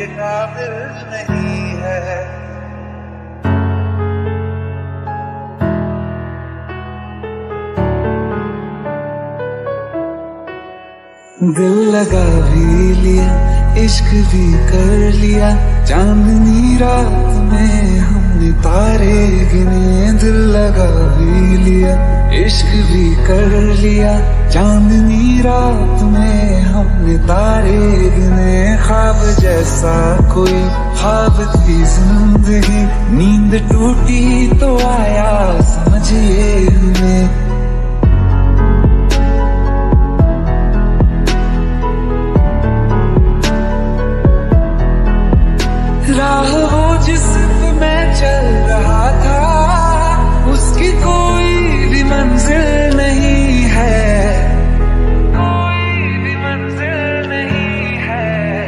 काबिल नहीं है। दिल लगा भी लिया, इश्क भी कर लिया, चांदनी रात में हमने तारे गिने। दिल लगा भी लिया, इश्क भी कर लिया, चांदनी रात में हमने तारे गिने। ख्वाब जैसा कोई ख्वाब थी जिंदगी, नींद टूटी तो आया समझिए हमें। राह वो जिस पे मैं चल रहा था, उसकी कोई भी मंजिल नहीं है, कोई भी मंजिल नहीं है।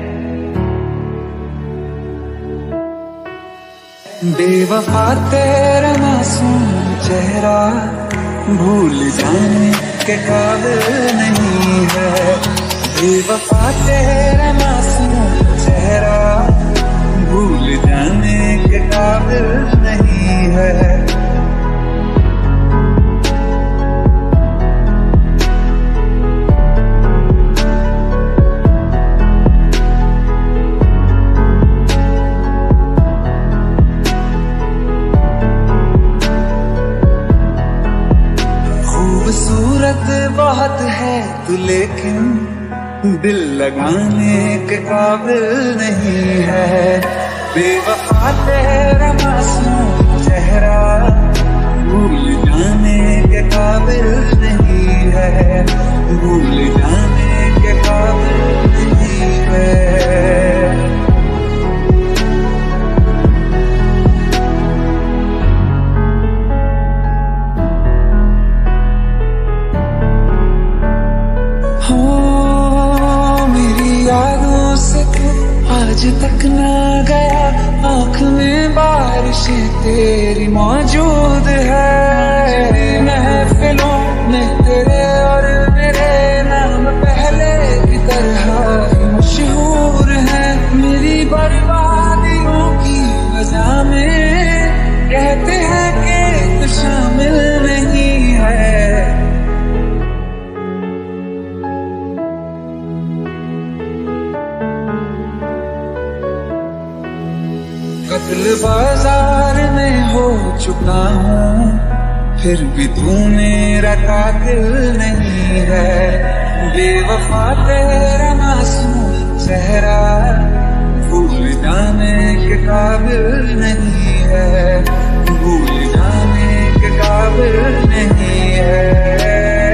बेवफा तेरा मासूम चेहरा भूल जाने के काबिल नहीं है। बेवफा तेरा मासूम चेहरा भूल जाने के काबिल नहीं है। खूबसूरत बहुत है तू, लेकिन दिल लगाने के काबिल नहीं है। बेवफा तेरा मासूम चेहरा भूल जाने के काबिल नहीं है, भूल जाने के काबिल नहीं है। यादों से तू आज तक ना गया, आँख में बारिशें तेरी मौजूद है। महफिलों में तेरे और मेरे नाम पहले की तरह ही मशहूर है। मेरी बर्बादियों की वजह में कहते हैं कि तू शामिल नहीं है। कत्ल बाजार में हो चुका हूँ, फिर भी तू मेरा कातिल नहीं है। बेवफा तेरा मासूम चेहरा भूल जाने के काबिल नहीं है, भूल जाने के काबिल नहीं है।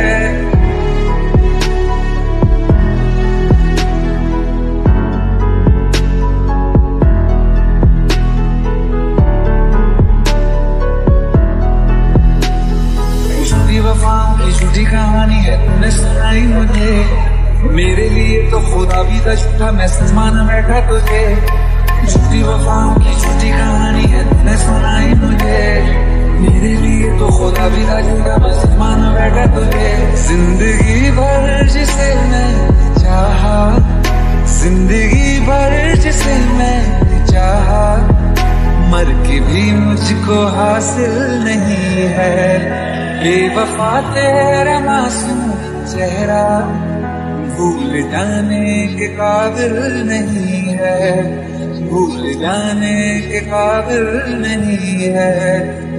झूठी कहानी है तूने सुनाई मुझे, मेरे लिए तो खुदा भी था झूठा, मैं मान बैठा तुझे। झूठी वफाओं की झूठी कहानी है तूने सुनाई मुझे, मेरे लिए तो खुदा भी था झूठा, मैं मान बैठा तुझे। जिंदगी भर जिसे मैं चाहा, जिंदगी भर जिसे मैं चाहा, मर के भी मुझको हासिल नहीं है। बेवफा तेरा मासूम चेहरा भूल जाने के काबिल नहीं है, भूल जाने के काबिल नहीं है।